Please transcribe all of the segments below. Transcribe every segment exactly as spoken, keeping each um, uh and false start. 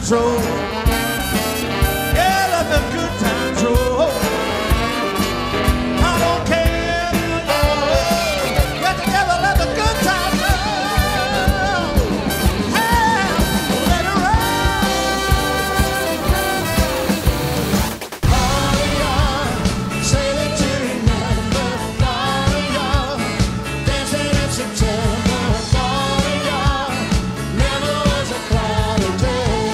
times roll. Yeah, let the good times roll. I don't care, let the devil let the good times roll. Hey, let it roll. Sailing to remember, dancing in September. Never was a cloudy day.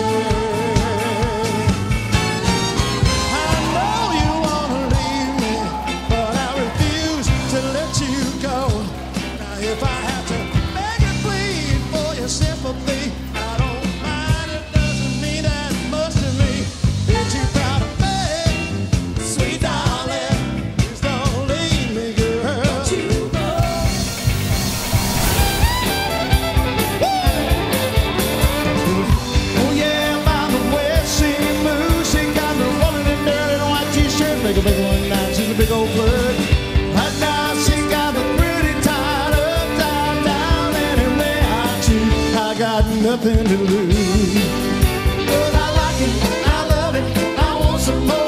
I know you wanna leave me, but I refuse to let you go. Now if I have to beg and plead for your sympathy, I don't mind. It doesn't mean that much to me. You're too proud to beg, sweet darling. Please don't leave me, girl. Don't you go. Oh yeah, by the way she moves, she got me rolling in dirty white t-shirt, big a big one now, she's a big old flirt. Right now she got me pretty tied up, down, down, anyway I choose. I got nothing to lose, but I like it, I love it, I want some more.